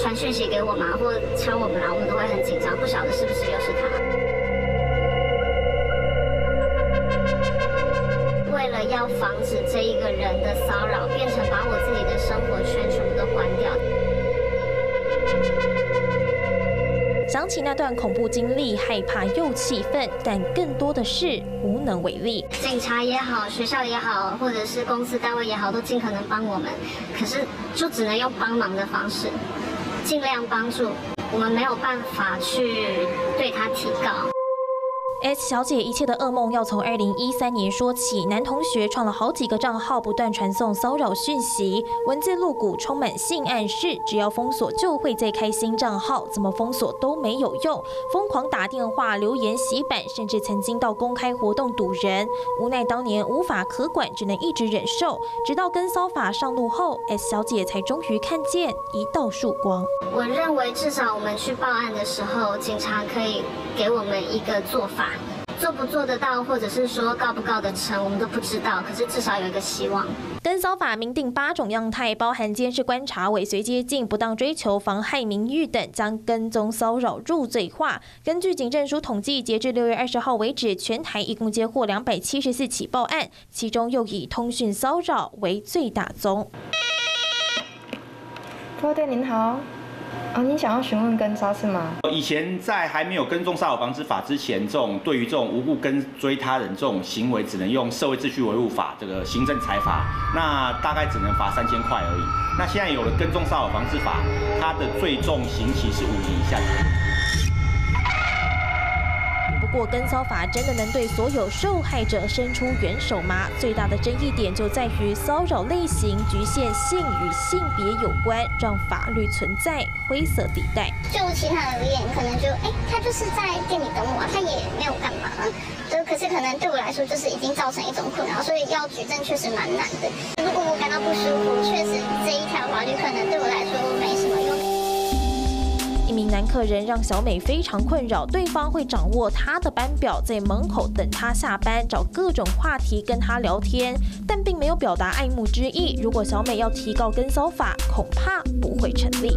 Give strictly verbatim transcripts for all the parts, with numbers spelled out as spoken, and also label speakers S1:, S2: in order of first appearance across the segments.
S1: 传讯息给我们或敲我们啊，我们都会很紧张，不晓得是不是又是他。为了要防止这一个人的骚扰，变成把我自己的生活圈全部都关掉。
S2: 想起那段恐怖经历，害怕又气愤，但更多的是无能为力。
S1: 警察也好，学校也好，或者是公司单位也好，都尽可能帮我们，可是就只能用帮忙的方式，尽量帮助。我们没有办法去对他提告。
S2: S 小姐一切的噩梦要从二零一三年说起。男同学创了好几个账号，不断传送骚扰讯息，文字露骨，充满性暗示。只要封锁就会再开新账号，怎么封锁都没有用。疯狂打电话、留言洗版，甚至曾经到公开活动堵人。无奈当年无法可管，只能一直忍受。直到跟骚法上路后 ，S 小姐才终于看见一道曙光。
S1: 我认为至少我们去报案的时候，警察可以给我们一个做法。做不做得到，或者是说告不告得成，我们都不知道。可是至少有一个希望。
S2: 跟骚法明定八种样态，包含监视、观察、尾随、接近、不当追求、妨害名誉等，将跟踪骚扰入罪化。根据警政署统计，截至六月二十号为止，全台一共接获两百七十四起报案，其中又以通讯骚扰为最大宗。
S3: 拨电您好。哦，你想要询问跟骚是吗？
S4: 以前在还没有跟踪骚扰防治法之前，这种对于这种无故跟追他人这种行为，只能用社会秩序维护法这个行政裁罚，那大概只能罚三千块而已。那现在有了跟踪骚扰防治法，它的最重刑期是五年以下的。
S2: 不过，跟骚法真的能对所有受害者伸出援手吗？最大的争议点就在于骚扰类型局限性与性别有关，让法律存在灰色地带。
S1: 就其他而言，可能就哎，他就是在店里等我，他也没有干嘛。就可是可能对我来说，就是已经造成一种困扰，所以要举证确实蛮难的。如果我感到不舒服，确实这一条法律可能对我来说没什么用。
S2: 一名男客人让小美非常困扰，对方会掌握她的班表，在门口等她下班，找各种话题跟她聊天，但并没有表达爱慕之意。如果小美要提告跟骚法，恐怕不会成立。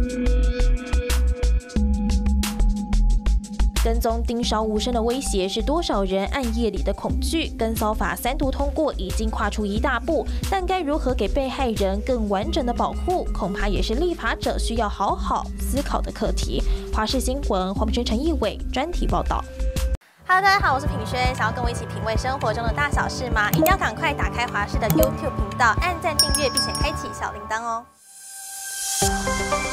S2: 跟踪盯梢无声的威胁，是多少人暗夜里的恐惧。跟骚法三读通过，已经跨出一大步，但该如何给被害人更完整的保护，恐怕也是立法者需要好好思考的课题。华视新闻黄品生、陈义伟专题报道。Hello， 大家好，我是品轩。想要跟我一起品味生活中的大小事吗？一定要赶快打开华视的 YouTube 频道，按赞、订阅，并且开启小铃铛哦。